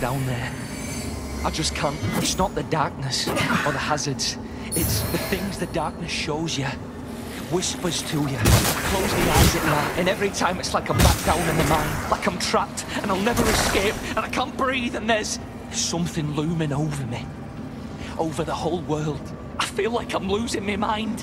down there. I just can't. It's not the darkness or the hazards. It's the things the darkness shows you. Whispers to you. Close the eyes at night, and every time it's like I'm back down in the mine. Like I'm trapped, and I'll never escape, and I can't breathe, and there's something looming over me. Over the whole world. I feel like I'm losing my mind.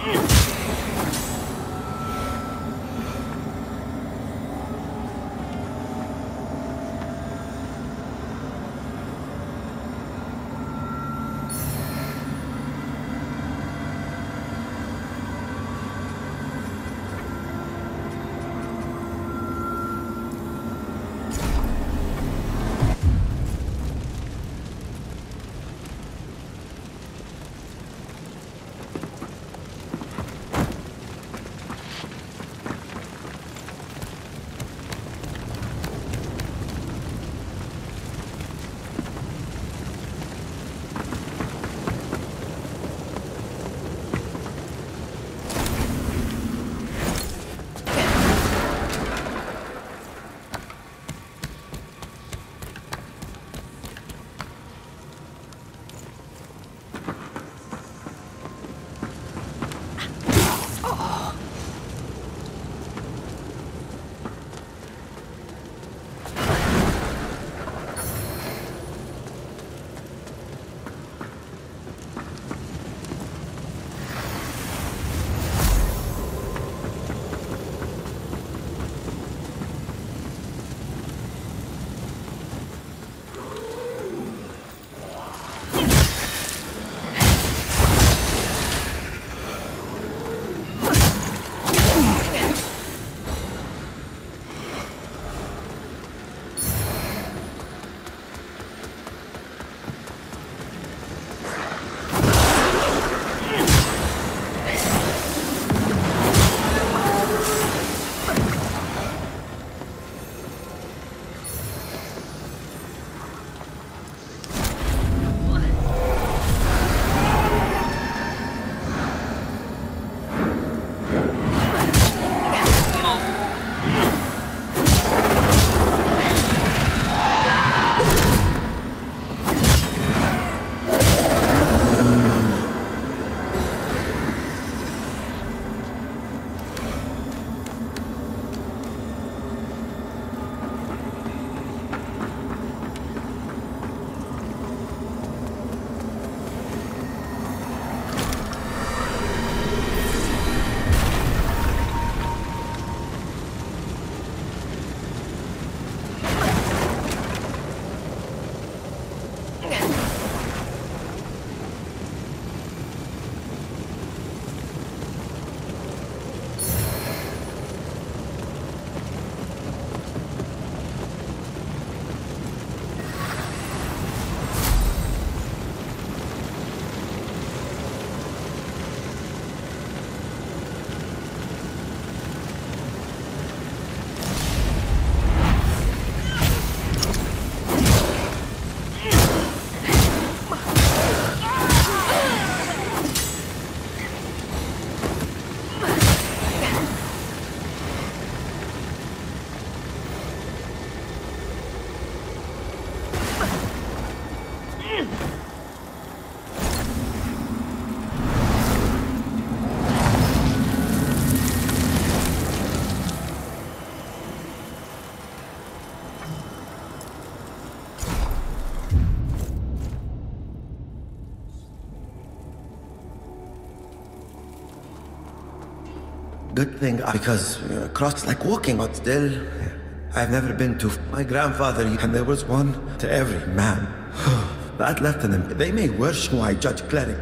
Good thing, because cross like walking, but still, I've never been to my grandfather, and there was one to every man. That left in them. They may worship my judge cleric.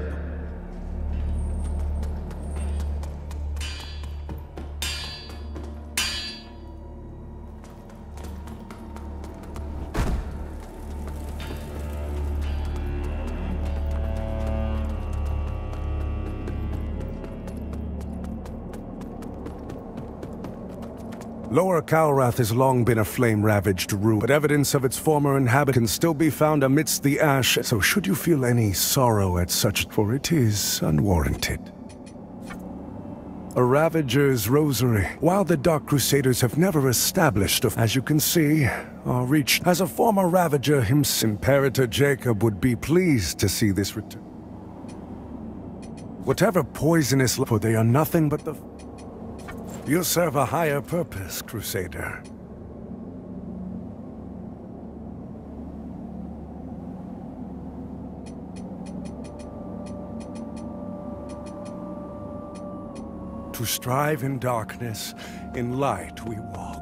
Lower Kalrath has long been a flame-ravaged ruin, but evidence of its former inhabitants can still be found amidst the ash, so should you feel any sorrow at such, for it is unwarranted. A Ravager's Rosary. While the Dark Crusaders have never established, as you can see, our reach as a former Ravager himself, Imperator Jacob would be pleased to see this return. Whatever poisonous, for they are nothing but the... You serve a higher purpose, Crusader. To strive in darkness, in light we walk.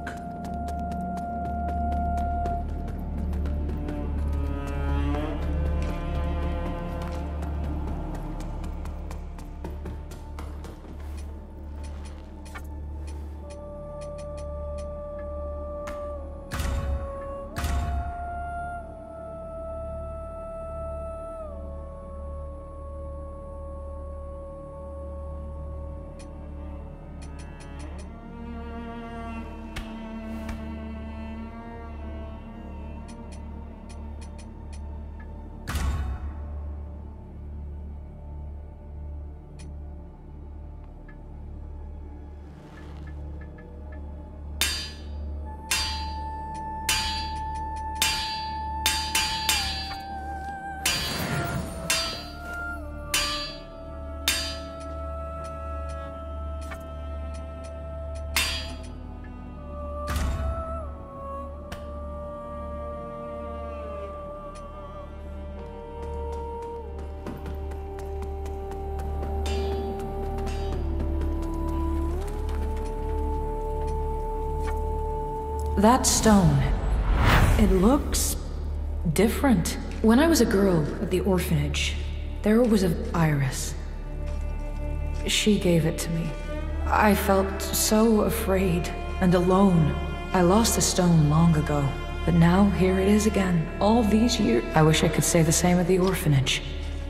That stone, it looks different. When I was a girl at the orphanage, there was an Iris. She gave it to me. I felt so afraid and alone. I lost the stone long ago, but now here it is again, all these years. I wish I could say the same of the orphanage.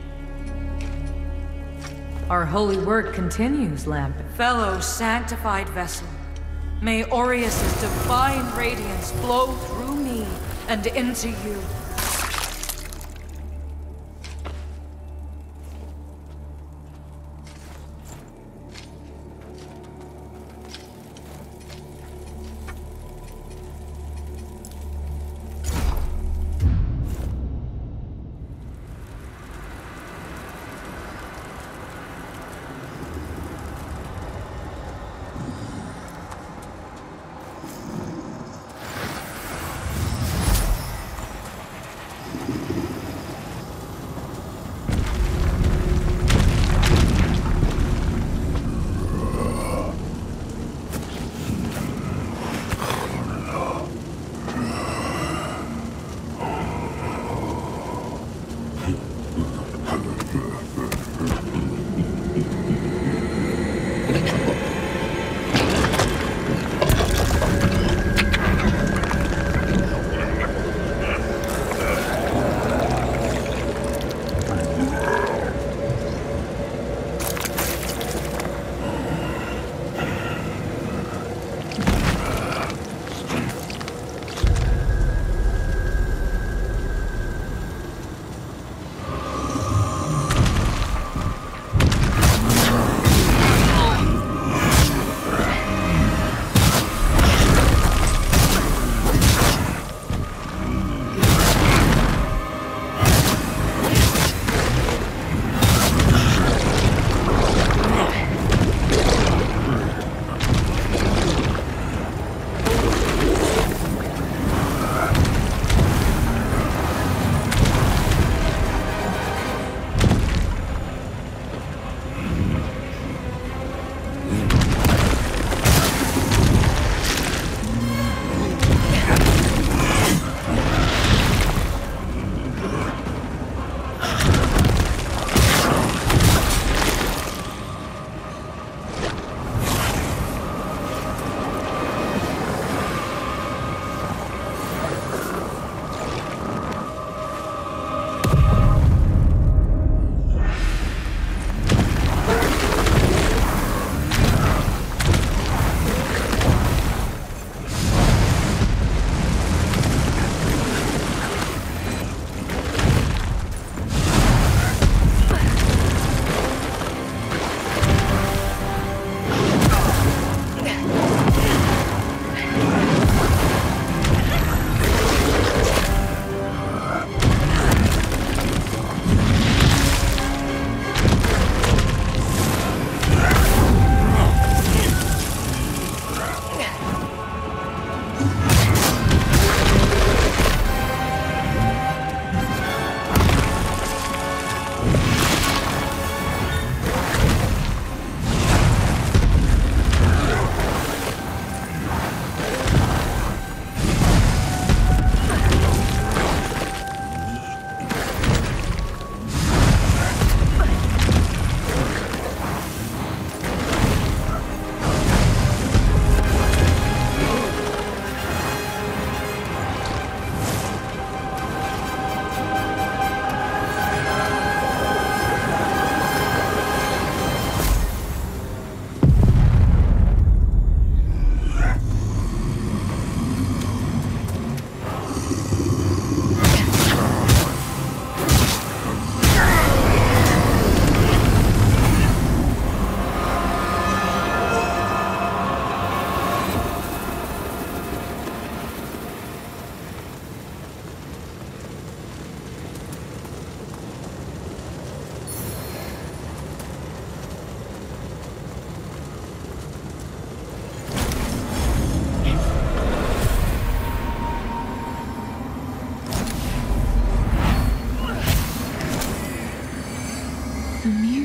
Our holy work continues, Lambent. Fellow sanctified vessel, may Aureus' divine radiance flow through me and into you.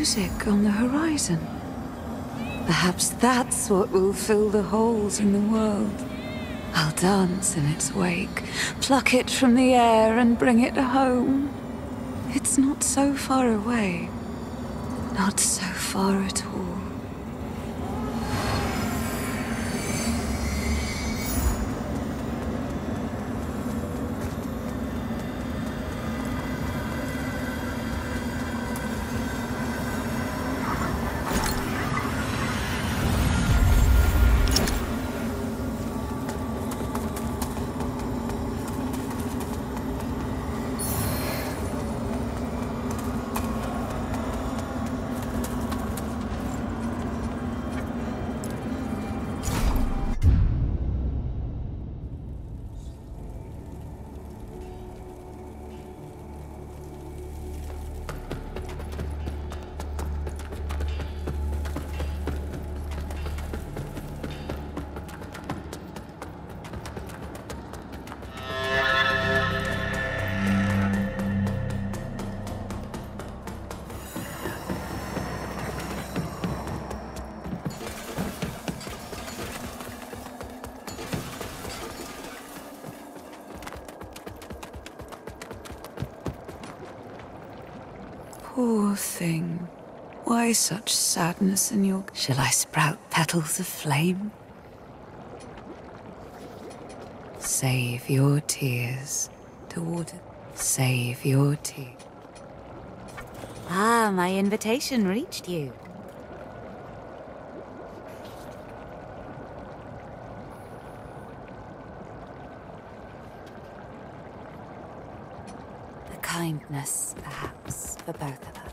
music on the horizon. Perhaps that's what will fill the holes in the world. I'll dance in its wake, pluck it from the air and bring it home. It's not so far away. Not so far at all. Poor thing. Why such sadness in your... Shall I sprout petals of flame? Save your tears to water. Save your tears. Ah, my invitation reached you. The kindness, perhaps, for both of us.